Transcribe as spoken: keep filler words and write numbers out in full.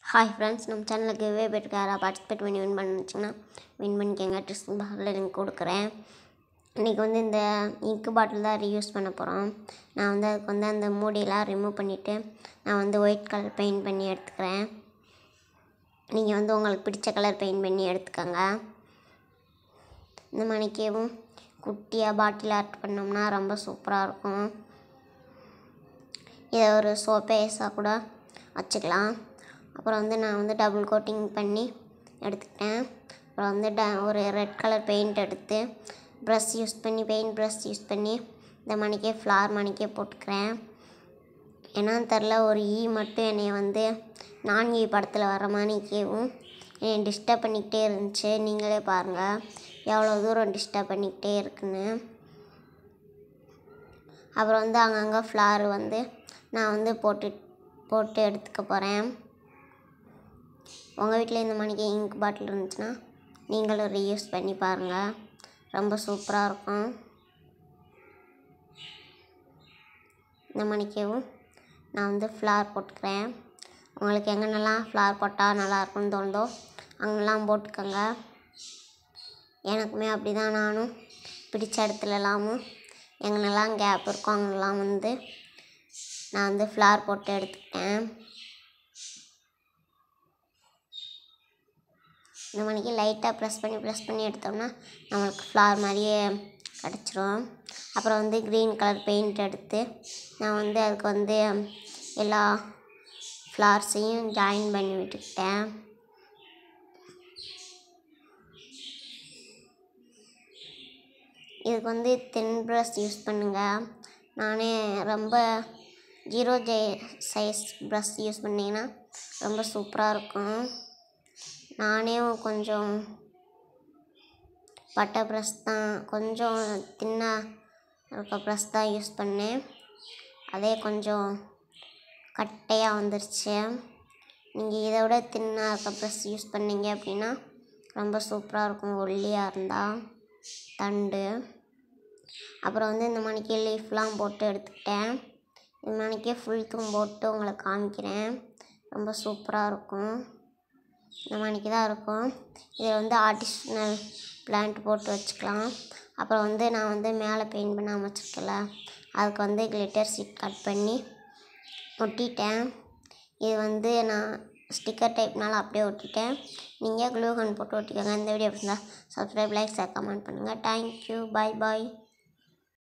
Hi friends, நம்ம சேனலுக்கு கிவ்வே போய்ட்டு யாராவது பார்ட்டிசிபேட் பண்ணி வின் பண்ணிச்சுன்னா வின் பண்ணிக்கங்க. டிஸ்கிரிப்ஷன் பாக்ஸில் லிங்க் கொடுக்குறேன். இன்றைக்கி வந்து இந்த இங்கு பாட்டில் தான் ரீயூஸ் பண்ண போகிறோம். நான் வந்து அதுக்கு வந்து அந்த மூடியெல்லாம் ரிமூவ் பண்ணிவிட்டு நான் வந்து ஒயிட் கலர் பெயிண்ட் பண்ணி எடுத்துக்கிறேன். நீங்கள் வந்து உங்களுக்கு பிடிச்ச கலர் பெயிண்ட் பண்ணி எடுத்துக்கோங்க. இந்த மணிக்கேவும் குட்டியாக பாட்டில் ஆர்ட் பண்ணோம்னா ரொம்ப சூப்பராக இருக்கும். இதை ஒரு சோப்பேஸாக கூட வச்சுக்கலாம். அப்புறம் வந்து நான் வந்து டபுள் கோட்டிங் பண்ணி எடுத்துக்கிட்டேன். அப்புறம் வந்து ட ஒரு ரெட் கலர் பெயிண்ட் எடுத்து ப்ரஷ் யூஸ் பண்ணி பெயிண்ட் ப்ரஷ் யூஸ் பண்ணி இந்த மணிக்கே ஃப்ளார் மணிக்கே போட்டுக்கிறேன். என்னன்னு தெரில, ஒரு ஈ மட்டும் என்னை வந்து நான் ஈ படத்தில் வர மணிக்கேவும் என்னை டிஸ்டர்ப் பண்ணிக்கிட்டே இருந்துச்சு. நீங்களே பாருங்கள் எவ்வளோ தூரம் டிஸ்டர்ப் பண்ணிக்கிட்டே இருக்குன்னு. அப்புறம் வந்து அங்கங்கே ஃப்ளார் வந்து நான் வந்து போட்டு போட்டு எடுத்துக்க போகிறேன். உங்கள் வீட்டில் இந்த மணிக்கு இங்க் பாட்டில் இருந்துச்சுன்னா நீங்களும் ரீயூஸ் பண்ணி பாருங்கள், ரொம்ப சூப்பராக இருக்கும். இந்த மணிக்கவும் நான் வந்து ஃப்ளார் போட்டுக்கிறேன். உங்களுக்கு எங்கென்னலாம் ஃப்ளார் போட்டால் நல்லாயிருக்குன்னு தோணுதோ அங்கெல்லாம் போட்டுக்கோங்க. எனக்குமே அப்படி தான், நானும் பிடிச்ச இடத்துலலாமும் எங்கென்னலாம் கேப் இருக்கோ அங்கெல்லாம் வந்து நான் வந்து ஃப்ளார் போட்டு எடுத்துக்கிட்டேன். இந்த மணிக்கு லைட்டாக ப்ரெஸ் பண்ணி ப்ரெஸ் பண்ணி எடுத்தோம்னா நம்மளுக்கு ஃப்ளார் மாதிரியே கிடச்சிரும். அப்புறம் வந்து க்ரீன் கலர் பெயிண்ட் எடுத்து நான் வந்து அதுக்கு வந்து எல்லா ஃப்ளார்ஸையும் ஜாயின் பண்ணி விட்டுக்கிட்டேன். இதுக்கு வந்து தின் ப்ரஷ் யூஸ் பண்ணுங்கள். நானே ரொம்ப zero J size brush use பண்ணிங்கன்னா ரொம்ப சூப்பராக இருக்கும். நானே கொஞ்சம் பட்டை ப்ரஷ் தான், கொஞ்சம் தின்னாக இருக்க ப்ரஷ் தான் யூஸ் பண்ணேன். அதே கொஞ்சம் கட்டையாக வந்துருச்சு. நீங்கள் இதை விட தின்னாக இருக்க ப்ரஷ் யூஸ் பண்ணீங்க அப்படின்னா ரொம்ப சூப்பராக இருக்கும், ஒல்லியாக இருந்தால் தண்டு. அப்புறம் வந்து இந்த மணிக்கு லீஃப்லாம் போட்டு எடுத்துக்கிட்டேன். இந்த மணிக்கே ஃபுல் தூம் போட்டு உங்களுக்கு காமிக்கிறேன், ரொம்ப சூப்பராக இருக்கும். இந்த மணிக்கு தான் இருக்கும். இதில் வந்து ஆர்டிஃபிஷியல் பிளான்ட் போட்டு வச்சுக்கலாம். அப்புறம் வந்து நான் வந்து மேலே பெயிண்ட் பண்ணாமல் வச்சுருக்கல, அதுக்கு வந்து கிளிட்டர் ஷீட் கட் பண்ணி ஒட்டிட்டேன். இது வந்து நான் ஸ்டிக்கர் டைப்னால அப்படியே ஒட்டிட்டேன். நீங்கள் க்ளூ கன் போட்டு ஒட்டிக்கோங்க. இந்த வீடியோ பிடிச்சிருந்தா சப்ஸ்கிரைப், லைக், ஷேர், கமெண்ட் பண்ணுங்கள். தேங்க்யூ, பாய் பாய்.